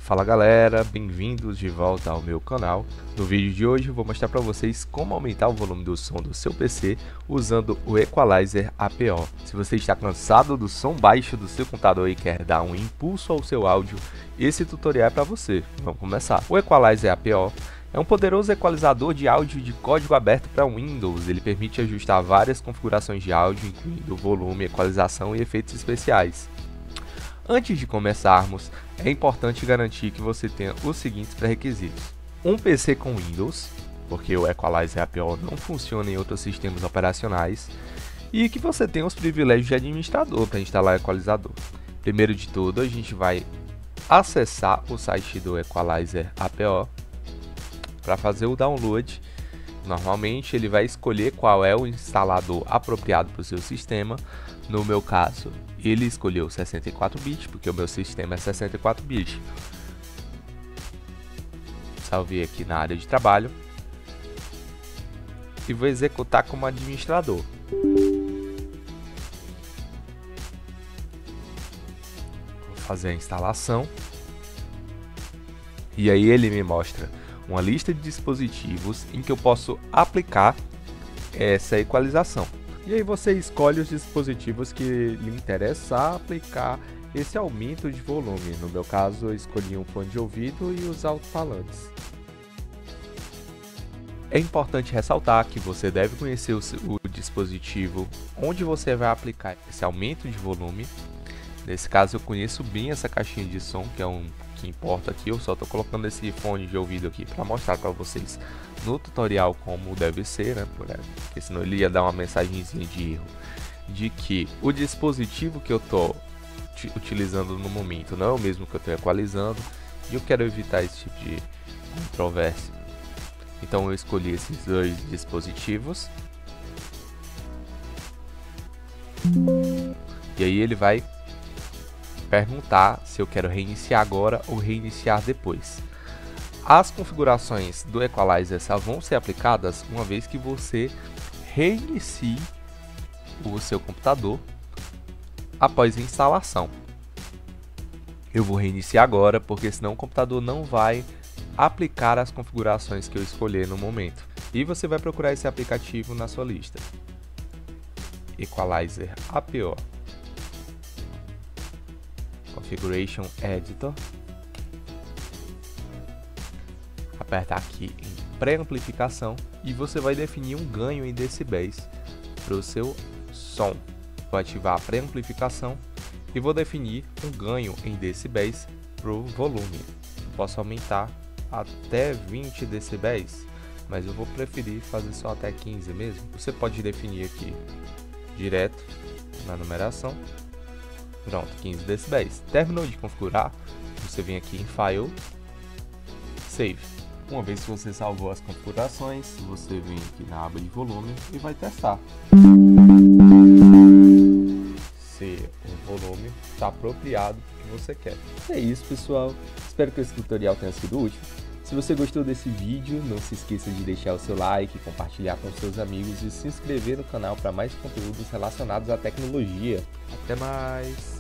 Fala galera, bem-vindos de volta ao meu canal. No vídeo de hoje eu vou mostrar para vocês como aumentar o volume do som do seu PC usando o Equalizer APO. Se você está cansado do som baixo do seu computador e quer dar um impulso ao seu áudio, esse tutorial é para você. Vamos começar. O Equalizer APO é um poderoso equalizador de áudio de código aberto para Windows. Ele permite ajustar várias configurações de áudio, incluindo volume, equalização e efeitos especiais. Antes de começarmos, é importante garantir que você tenha os seguintes pré-requisitos: um PC com Windows, porque o Equalizer APO não funciona em outros sistemas operacionais, e que você tenha os privilégios de administrador para instalar o equalizador. Primeiro de tudo, a gente vai acessar o site do Equalizer APO para fazer o download. Normalmente ele vai escolher qual é o instalador apropriado para o seu sistema. No meu caso, ele escolheu 64 bits, porque o meu sistema é 64 bits. Salvei aqui na área de trabalho e vou executar como administrador. Vou fazer a instalação e aí ele me mostra uma lista de dispositivos em que eu posso aplicar essa equalização. E aí você escolhe os dispositivos que lhe interessa aplicar esse aumento de volume. No meu caso, eu escolhi um fone de ouvido e os alto-falantes. É importante ressaltar que você deve conhecer o dispositivo onde você vai aplicar esse aumento de volume. Nesse caso, eu conheço bem essa caixinha de som, que é um que importa aqui. Eu só estou colocando esse fone de ouvido aqui para mostrar para vocês no tutorial como deve ser, né? Porque senão ele ia dar uma mensagenzinha de erro de que o dispositivo que eu estou utilizando no momento não é o mesmo que eu estou equalizando, e eu quero evitar esse tipo de controvérsia. Então eu escolhi esses dois dispositivos e aí ele vai perguntar se eu quero reiniciar agora ou reiniciar depois. As configurações do Equalizer só vão ser aplicadas uma vez que você reinicie o seu computador após a instalação. Eu vou reiniciar agora, porque senão o computador não vai aplicar as configurações que eu escolher no momento. E você vai procurar esse aplicativo na sua lista. Equalizer APO. Configuration Editor. Aperta aqui em pré-amplificação e você vai definir um ganho em decibéis para o seu som. Vou ativar a pré-amplificação e vou definir um ganho em decibéis para o volume. Posso aumentar até 20 decibéis, mas eu vou preferir fazer só até 15 mesmo. Você pode definir aqui direto na numeração. Pronto, 15 decibéis. Terminou de configurar, você vem aqui em File, Save. Uma vez que você salvou as configurações, você vem aqui na aba de volume e vai testar se o volume está apropriado para o que você quer. É isso, pessoal. Espero que esse tutorial tenha sido útil. Se você gostou desse vídeo, não se esqueça de deixar o seu like, compartilhar com seus amigos e se inscrever no canal para mais conteúdos relacionados à tecnologia. Até mais!